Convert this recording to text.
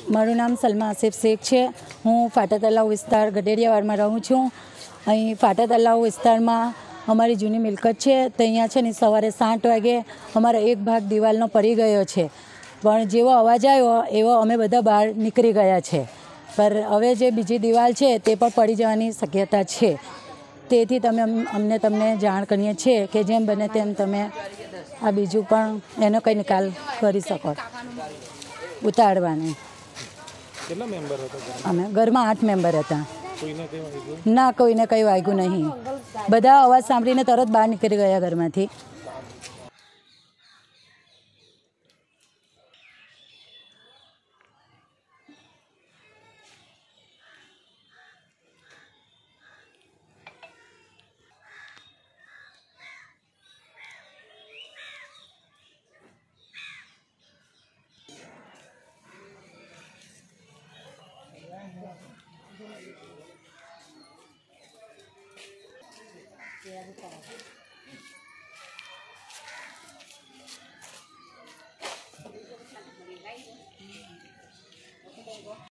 મારું નામ સલમા આસિફ શેખ છે। હું ફાટા તલાવ વિસ્તાર ગઢેડિયાવાડમાં રહું છું। અહીં ફાટા તલાવ વિસ્તારમાં અમારી જૂની મિલકત છે। તો અહીંયા છે ને સવારે 7 વાગે અમારો એક ભાગ દિવાલનો પડી ગયો છે, પણ જેવો અવાજ આવ્યો એવો અમે બધા બહાર નીકળી ગયા છે। પર હવે જે બીજી દિવાલ છે તે પણ પડી જવાની શક્યતા છે। તેથી તમને જાણ કરીએ છીએ કે જેમ બને તેમ તમે આ બીજું પણ એનો કંઈ નિકાલ કરી શકો, ઉતારવાની। કેટલા મેમ્બર હતા અમે ઘરમાં 8 મેમ્બર હતા। કોઈને કંઈ વાગ્યું? ના, કોઈને કંઈ વાગ્યું નહીં। બધા અવાજ સાંભળીને તરત બહાર નીકળી ગયા ઘરમાંથી।